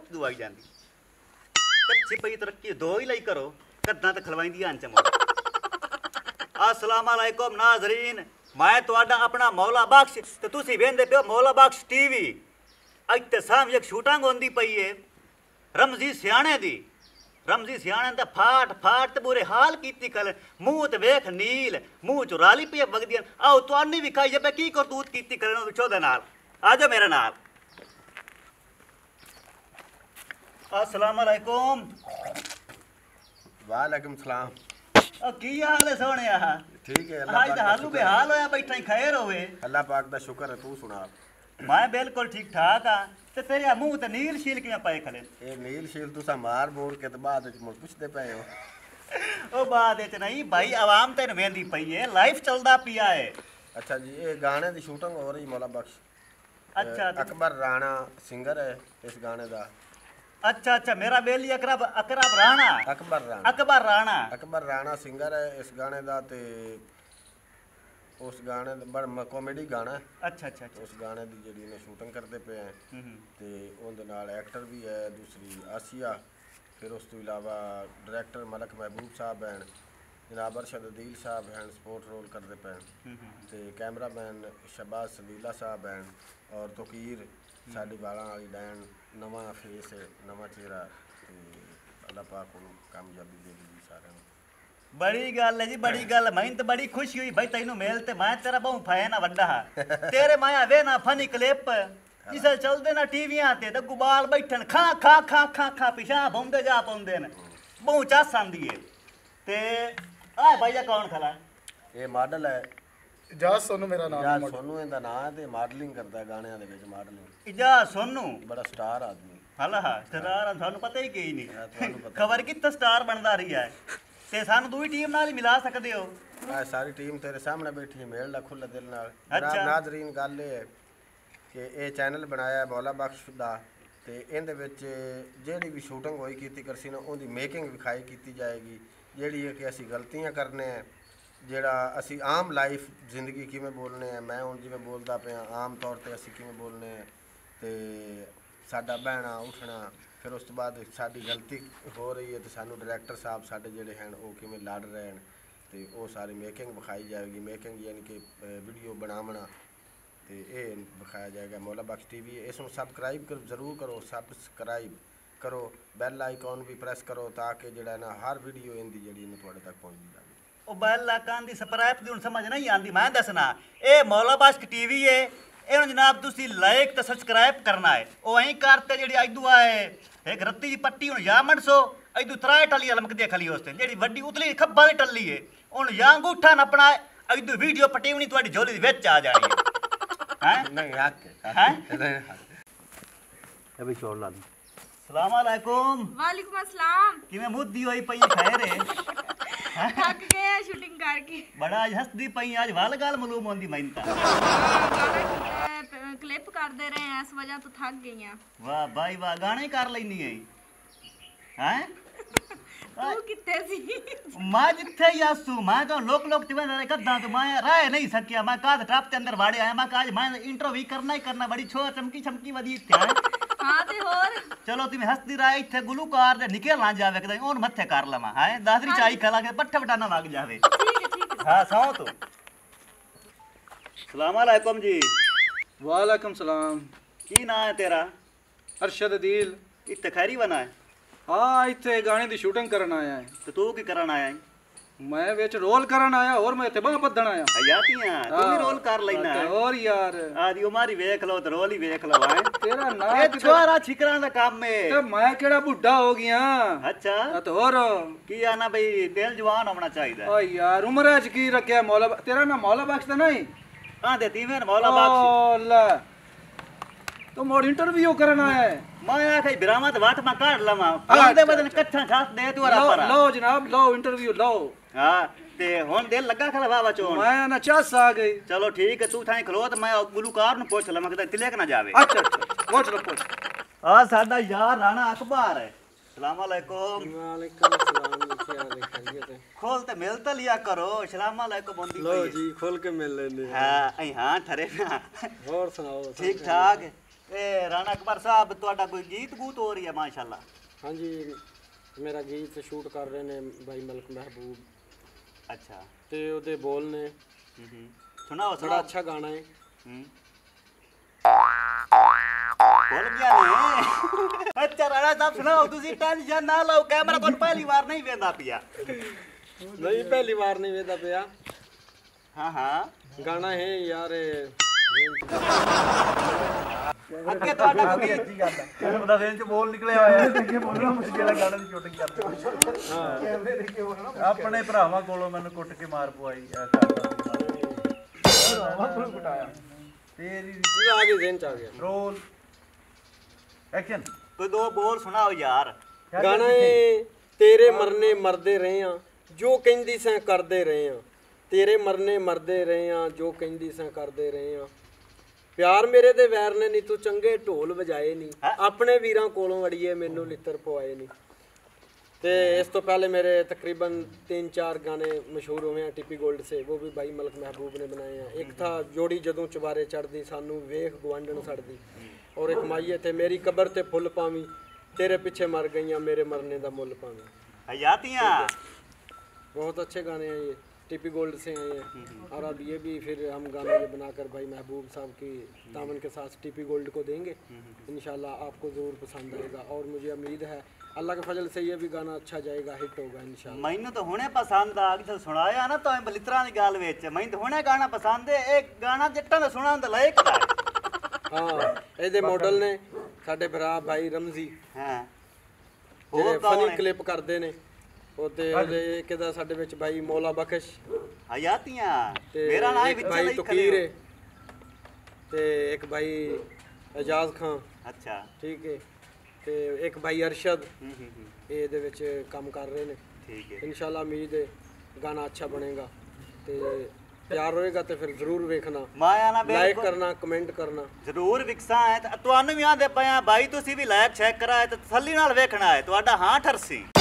तू आई जाती कच्ची पई तरक्की दो ही लाई करो कद्दां ते खलवाइंदी आन चमो अस्सलाम वालेकुम नाज़रीन मैं तुहाडा अपना मौला बख्श ते तुसी वेंदे पियो मौला बख्श टीवी अज ते सामने एक शूटिंग होंदी पई है रमजी सियाणे दी रमजी सियाणे दा फाट फाट ते बुरे हाल कीती कल मुंह ते वेख नील मुंह च राली पई वगदियां आओ तुआनी भी खाई जबे की करतूत कीती करन चोदे नाल आजो मेरे नाल अस्सलाम वालेकुम वालेकुम सलाम की हाल है सोहणिया ठीक है अल्लाह पाक हालू बेहाल होया बैठा ही खैर होवे अल्लाह पाक दा शुक्र है तू सुना मैं बिल्कुल ठीक ठाक हाँ ते तेरे मुंह ते नील शील किवें पए खले ए नील शील तुसा मार बोर के ते बाद विच मुड़ पुछदे पए हो ओ बाद विच नहीं भाई आवाम तेन वेंदी पई है लाइफ चलदा पिया है अच्छा जी ये गाने दी शूटिंग हो रही मौला बख्श अच्छा अकबर राणा सिंगर है इस गाने दा अच्छा अच्छा मेरा बेली अकरब अकरब राणा अकबर राणा सिंगर है इस गाने दा ते उस गाने बड़ा कॉमेडी गाना है अच्छा अच्छा उस गाने दी जेडी ने शूटिंग करते पे हैं ते उनदे नाल एक्टर भी है दूसरी आसिया फिर उस तो इलावा डायरेक्टर मलक महबूब साहब हैं जनाब अरशद अदील साहब हैं स्पोर्ट रोल करते पे ते कैमरामैन शहबाज सलीला साहब हैं और तोकीर साडी वाला वाली डैन नवा फेस है नवा चेहरा ते अल्लाह पाक उन्हें कामयाबी दे दी सारे बड़ी गल है जी बड़ी गल मैं तो बड़ी खुशी हुई भाई तेनू मेल ते मैं तेरा बहु फैन आ वड्डा तेरे माया वे ना फनी क्लिप जिसे चलदे ना टीवियां ते गुबाल बैठन खा खा खा खा खा पिछा पौंदे जा पौंदे न बहु चस आंदी है ते आ भाईया कौन खला ये मॉडल है इजाज सोनू मेरा नाम है इजाज सोनू इंदा नाम है ते मॉडलिंग करदा है गाने दे विच मॉडलिंग इजाज सोनू बड़ा स्टार आदमी हला स्टार थानू पता ही की नहीं खबर कित्ते स्टार बनदा रही है ते सानू दूई टीम नाल ही मिला सकदे हो आ सारी टीम तेरे सामने बैठी है मेल दा खुले दिल नाल अच्छा जनाब नाज़रीन गल है कि ये चैनल बनाया मौला बख्श दा ते इहदे विच जेहड़ी भी शूटिंग होई कीती करसी ना उहदी मेकिंग विखाई कीती जाएगी जेहड़ी है कि असी गलतियां करने हैं ਜਿਹੜਾ ਅਸੀਂ ਆਮ ਲਾਈਫ ਜ਼ਿੰਦਗੀ ਕਿਵੇਂ ਬੋਲਨੇ ਆ ਮੈਂ ਹੁਣ ਜਿਵੇਂ ਬੋਲਦਾ ਪਿਆ ਆਮ ਤੌਰ ਤੇ ਅਸੀਂ ਕਿਵੇਂ ਬੋਲਨੇ ਆ ਤੇ ਸਾਡਾ ਬਹਿਣਾ ਉੱਠਣਾ ਫਿਰ ਉਸ ਤੋਂ ਬਾਅਦ ਸਾਡੀ ਗਲਤੀ ਹੋ ਰਹੀ ਹੈ ਤੇ ਸਾਨੂੰ ਡਾਇਰੈਕਟਰ ਸਾਹਿਬ ਸਾਡੇ ਜਿਹੜੇ ਹਨ ਉਹ ਕਿਵੇਂ ਲੜ ਰਹੇ ਹਨ ਤੇ ਉਹ ਸਾਰੀ ਮੇਕਿੰਗ ਵਿਖਾਈ ਜਾਏਗੀ ਮੇਕਿੰਗ ਯਾਨੀ ਕਿ ਵੀਡੀਓ ਬਣਾਉਣਾ ਤੇ ਇਹ ਵਿਖਾਇਆ ਜਾਏਗਾ ਮੌਲਾ ਬਖਸ਼ ਟੀਵੀ ਇਸ ਨੂੰ ਸਬਸਕ੍ਰਾਈਬ ਕਰ ਜ਼ਰੂਰ ਕਰੋ ਸਬਸਕ੍ਰਾਈਬ करो बैल आइकॉन भी प्रेस करो ताकि ਜਿਹੜਾ ਨਾ हर वीडियो इंदी ਜਿਹੜੀ ਨੇ ਤੁਹਾਡੇ तक पहुंचती जाए ਉਹ बैल आइकॉन ਦੀ ਸਬਸਕ੍ਰਾਈਬ ਦੀ ਹੁਣ ਸਮਝ ਨਹੀਂ ਆਂਦੀ ਮੈਂ ਦੱਸਣਾ ਇਹ ਮੌਲਾ ਬਖਸ਼ ਟੀਵੀ ਹੈ ਇਹਨੂੰ ਜਨਾਬ ਤੁਸੀਂ ਲਾਈਕ ਤੇ ਸਬਸਕ੍ਰਾਈਬ ਕਰਨਾ ਹੈ ਉਹ ਐਂ ਕਰਤੇ ਜਿਹੜੀ ਐਦੂ ਆਏ ਇੱਕ ਰੱਤੀ ਦੀ ਪੱਟੀ ਹੁਣ ਜਾਂ ਮਣਸੋ ਐਦੂ ਤਰਾਏ ਟੱਲੀ ਲਮਕਦੀ ਖਲੀ ਉਸਤੇ ਜਿਹੜੀ ਵੱਡੀ ਉਤਲੀ ਖੱਬਾ ਦੀ ਟੱਲੀ ਹੈ ਹੁਣ ਜਾਂ ਅੰਗੂਠਾ ਨੱਪਣਾ ਐਦੂ ਵੀਡੀਓ ਪਟੀਵਣੀ ਤੁਹਾਡੀ ਝੋਲੀ ਦੇ ਵਿੱਚ ਆ ਜਾਣੀ ਹੈ नहीं हक है अभी छोड़ ला सलाम अलैकुम वालेकुम अस्सलाम किवें मुद्दी होई पई खैर है थक गए शूटिंग करके बड़ा आज हंसदी पई आज वाल गाल मालूम होंदी मैन ता क्लिप करते रहे हैं इस वजह तो थक गई हैं वाह भाई वाह गाने कर लेनी है हैं तू किथे सी मैं जिथे ही आसू मैं तो लोक तिवे गद्दा तो मैं रह नहीं सकिया मैं काद ट्रप के अंदर वाड़े आया मैं आज मैं इंटरव्यू करना ही करना बड़ी छोर चमकी चमकी वदी थे हां ते और चलो तुम हंसदी रहे इथे गुलूकार दे निकल ना जावे कदे ओन मथे कर लवा है दादरी चाई खला के पट्ठा बटाना लग जावे ठीक है हां सौ तो सलाम अलैकुम जी वालेकुम सलाम की नाम है तेरा अरशद अदील इत्ते खैरी बना है हाँ इतने गाने की शूटिंग करन आया है तो तू की करन आया है मैं विच रोल करन आया और मैं इत्थे बाह बदन आया हयातियां तू भी रोल कर लेना है और यार आदि उमारी वेख लो तो रोल ही वेख लो है तेरा ना ए छोरा छिकरा दा काम है ते मैं केड़ा बुढ़ा हो गया अच्छा तो और की आना भाई दिल जवान होना चाहिए ओ यार उम्र च की रखया मौला तेरा ना मौला बख्श ता नहीं हां देती मैं मौला बख्श ओ ला तो मोड़ इंटरव्यू करन आया है मैं आखे बिरामत वाट में काट लवा बोलदे बदन कच्छा छास दे तू रा पर लो जनाब लो इंटरव्यू लो हां ते हुन दिल लगा खला बाबा चोन मैं ना चस आ गई चलो ठीक है तू थाई खलो तो मैं गुलूकार नु पूछ लवा कि तिलक ना जावे अच्छा पूछ लो पूछ हां साडा यार राणा अखबार है सलाम अलैकुम वालेकुम सलाम क्या खैरियत है खोल ते मिल तो लिया करो सलाम अलैकुम बंदी लो जी खोल के मिल लेने हां हां ठरे ना और सुनाओ ठीक ठाक ਇਹ ਰਾਣਾ ਅਕਬਰ ਸਾਹਿਬ ਤੁਹਾਡਾ ਕੋਈ ਗੀਤ ਗੂਤ ਹੋ ਰਹੀ ਹੈ ਮਾਸ਼ਾਅੱਲਾ। ਹਾਂਜੀ ਮੇਰਾ ਗੀਤ ਸ਼ੂਟ ਕਰ ਰਹੇ ਨੇ ਭਾਈ ਮਲਕ ਮਹਿਬੂਬ ਅੱਛਾ ਤੇ ਉਹਦੇ ਬੋਲ ਨੇ ਸੁਣਾਓ ਬੜਾ ਸੁਣਾਓ। ਅੱਛਾ ਗਾਣਾ ਹੈ। ਬੋਲ ਗਿਆ ਨੇ ਅੱਛਾ ਰਾਣਾ ਸਾਹਿਬ ਸੁਣਾਓ ਤੁਸੀਂ ਟੈਨਸ਼ਨ ਨਾ ਲਓ ਕੈਮਰਾ ਤੁਹਾਨੂੰ ਪਹਿਲੀ ਵਾਰ ਨਹੀਂ ਵੇਂਦਾ ਪਿਆ। ਨਹੀਂ ਪਹਿਲੀ ਵਾਰ ਨਹੀਂ ਵੇਖਦਾ ਪਿਆ ਹਾਂ ਹਾਂ ਗਾਣਾ ਹੈ ਯਾਰ ਅੱਗੇ ਤੁਹਾਡਾ ਕੋਈ ਅੱਛੀ ਗੱਲ ਹੈ ਉਹਦਾ ਦਿਨ ਚ ਬੋਲ ਨਿਕਲਿਆ ਹੋਇਆ ਹੈ ਅੱਗੇ ਬੋਲਣਾ ਮੁਸ਼ਕਿਲ ਹੈ ਗਾਣੇ ਦੀ ਸ਼ੂਟਿੰਗ ਕਰਦੇ ਆਪਣੇ ਭਰਾਵਾਂ ਕੋਲੋਂ ਮੈਨੂੰ ਕੁੱਟ ਕੇ ਮਾਰ ਪਵਾਈ ਤੇਰੀ ਆ ਗਈ ਜ਼ੇਨ ਚ ਆ ਗਿਆ ਰੋਲ ਐਕਸ਼ਨ ਕੋਈ ਦੋ ਬੋਲ ਸੁਣਾਓ ਯਾਰ। ਗਾਣਾ ਹੈ ਤੇਰੇ ਮਰਨੇ ਮਰਦੇ ਰਹੇ ਆ ਜੋ ਕਹਿੰਦੀ ਸੈਂ ਕਰਦੇ ਰਹੇ ਆ ਤੇਰੇ ਮਰਨੇ ਮਰਦੇ ਰਹੇ ਆ ਜੋ ਕਹਿੰਦੀ ਸੈਂ ਕਰਦੇ ਰਹੇ ਆ ਪਿਆਰ ਮੇਰੇ ਦੇ ਵੈਰ ਨੇ ਨਹੀਂ ਤੂੰ ਚੰਗੇ ਢੋਲ ਵਜਾਏ ਨਹੀਂ ਆਪਣੇ ਵੀਰਾਂ ਕੋਲੋਂ ਅੜੀਏ ਮੈਨੂੰ ਲਿੱਤਰ ਪਵਾਏ ਨਹੀਂ ਤੇ ਇਸ ਤੋਂ ਪਹਿਲੇ मेरे तकरीबन 3-4 गाने मशहूर हुए हैं टिपी गोल्ड से वो भी भाई मलक महबूब ने बनाए हैं एक था जोड़ी जदों चबारे चढ़दी सानू वेख गुआंढण सड़दी और एक माइये थे मेरी कबर ते फुल पावी तेरे पीछे मर गईयां मेरे मरने दा मुल पावी हयातियां बहुत अच्छे गाने हैं ये टिपी गोल्ड से आए हैं और अब ये भी फिर हम गाने ये बनाकर भाई महबूब साहब की दामन के साथ टिपी गोल्ड को देंगे इंशाल्लाह आपको ज़रूर पसंद आएगा और मुझे उम्मीद है अल्लाह के फजल से ये भी गाना अच्छा जाएगा हिट होगा इंशाल्लाह। ਮੈਨੂੰ ਤਾਂ ਹੁਣੇ ਪਸੰਦ ਆ ਗਿਆ ਸੁਣਾਇਆ ਨਾ ਤਾਂ ਬਲਿਤਰਾਂ ਦੀ ਗੱਲ ਵਿੱਚ ਮੈਨੂੰ ਤਾਂ ਹੁਣੇ ਗਾਣਾ ਪਸੰਦ ਹੈ ਇਹ ਗਾਣਾ ਜੱਟਾਂ ਦਾ ਸੁਣਾਉਣ ਦਾ ਲਾਇਕ ਹੈ। ਹਾਂ ਇਹਦੇ ਮਾਡਲ ਨੇ ਸਾਡੇ ਭਰਾ ਭਾਈ ਰਮਜ਼ੀ ਹਾਂ ਜਿਹੜੇ ਹੋਰ ਕੌਣ ਫਨੀ ਹੈ? ਕਲਿੱਪ ਕਰਦੇ ਨੇ ਉਹਦੇ ਉਹਦੇ ਕਿਦਾ ਸਾਡੇ ਵਿੱਚ ਭਾਈ ਮੌਲਾ ਬਖਸ਼ ਹਯਾਤੀਆਂ ਤੇ ਮੇਰਾ ਨਾਮ ਹੀ ਇੱਕ ਵਿੱਚ ਭਾਈ ਲਈ ਤੁਕੀਰ ਖੜੇ ਹੈ ਤੇ ਇੱਕ ਭਾਈ एजाज खां ਅੱਛਾ ਠੀਕ ਹੈ ਤੇ ਇੱਕ ਭਾਈ ਅਰਸ਼ਦ ਇਹ ਇਹਦੇ ਵਿੱਚ ਕੰਮ ਕਰ ਰਹੇ ਨੇ ਠੀਕ ਹੈ ਇਨਸ਼ਾਅੱਲਾ ਉਮੀਦ ਹੈ ਗਾਣਾ ਅੱਛਾ ਬਣੇਗਾ ਤੇ ਪਿਆਰ ਹੋਏਗਾ ਤੇ ਫਿਰ ਜ਼ਰੂਰ ਵੇਖਣਾ ਮਾਇਆ ਨਾ ਲਾਈਕ ਬਿਲਕੁਲ ਕਰਨਾ ਕਮੈਂਟ ਕਰਨਾ ਜ਼ਰੂਰ ਵਿਕਸਾਂ ਹੈ ਤੇ ਤੁਹਾਨੂੰ ਵੀ ਆਂਦੇ ਪਿਆ ਬਾਈ ਤੁਸੀਂ ਵੀ ਲਾਇਕ ਚੈੱਕ ਕਰਾਏ ਤੇ ਤਸੱਲੀ ਨਾਲ ਵੇਖਣਾ ਹੈ ਤੁਹਾਡਾ ਹਾਂ ਠਰਸੀ।